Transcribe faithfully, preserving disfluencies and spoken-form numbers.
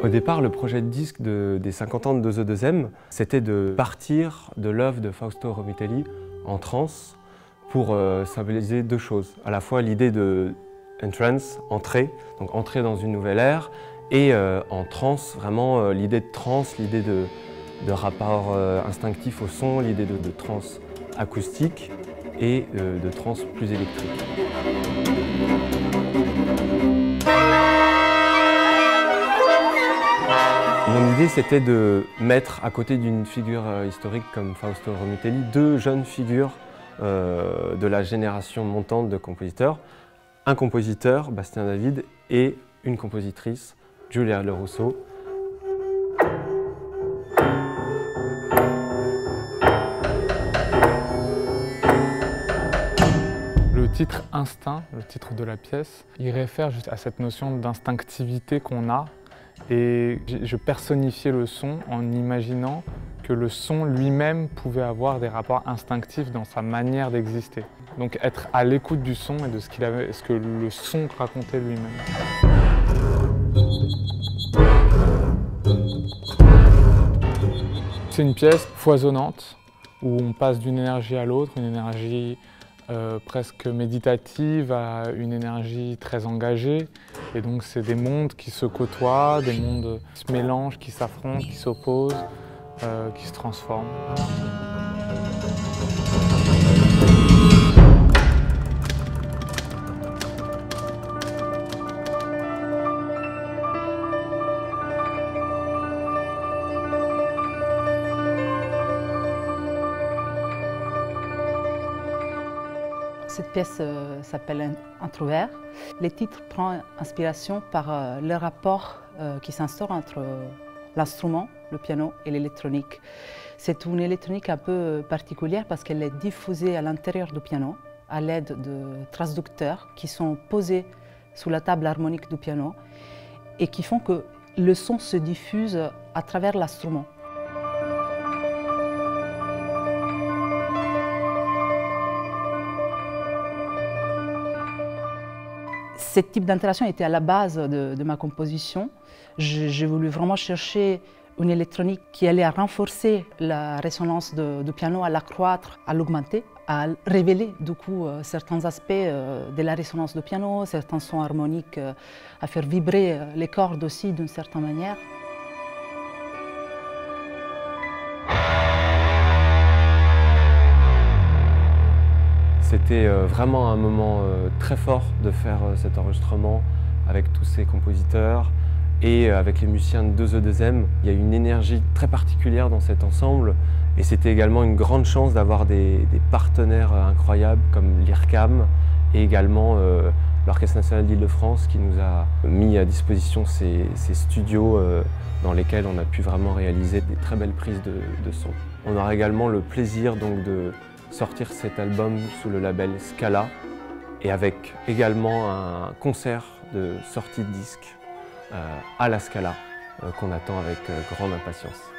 Au départ, le projet de disque de, des cinquante ans de deux E deux M, c'était de partir de l'œuvre de Fausto Romitelli en trance pour euh, symboliser deux choses. À la fois l'idée de entrance, entrée, donc entrer dans une nouvelle ère, et euh, en trance, vraiment euh, l'idée de trance, l'idée de, de rapport euh, instinctif au son, l'idée de, de trance acoustique et euh, de trance plus électrique. Mon idée, c'était de mettre à côté d'une figure historique comme Fausto Romitelli deux jeunes figures euh, de la génération montante de compositeurs. Un compositeur, Bastien David, et une compositrice, Giulia Lorusso. Le titre « Instinct », le titre de la pièce, il réfère juste à cette notion d'instinctivité qu'on a. Et je personnifiais le son en imaginant que le son lui-même pouvait avoir des rapports instinctifs dans sa manière d'exister. Donc être à l'écoute du son et de ce, qu'il avait, ce que le son racontait lui-même. C'est une pièce foisonnante où on passe d'une énergie à l'autre, une énergie Euh, presque méditative à une énergie très engagée. Et donc c'est des mondes qui se côtoient, des mondes qui se mélangent, qui s'affrontent, qui s'opposent, euh, qui se transforment. Cette pièce euh, s'appelle Entrouvert. Le titre prend inspiration par euh, le rapport euh, qui s'instaure entre euh, l'instrument, le piano, et l'électronique. C'est une électronique un peu particulière parce qu'elle est diffusée à l'intérieur du piano à l'aide de transducteurs qui sont posés sous la table harmonique du piano et qui font que le son se diffuse à travers l'instrument. Ce type d'interaction était à la base de, de ma composition. J'ai voulu vraiment chercher une électronique qui allait renforcer la résonance du piano, à l'accroître, à l'augmenter, à révéler du coup euh, certains aspects euh, de la résonance du piano, certains sons harmoniques, euh, à faire vibrer euh, les cordes aussi d'une certaine manière. C'était vraiment un moment très fort de faire cet enregistrement avec tous ces compositeurs et avec les musiciens de deux E deux M. Il y a une énergie très particulière dans cet ensemble et c'était également une grande chance d'avoir des, des partenaires incroyables comme l'I R C A M et également euh, l'Orchestre national d'Île-de-France qui nous a mis à disposition ces, ces studios euh, dans lesquels on a pu vraiment réaliser des très belles prises de, de son. On aura également le plaisir donc de sortir cet album sous le label Scala et avec également un concert de sortie de disque euh, à la Scala euh, qu'on attend avec euh, grande impatience.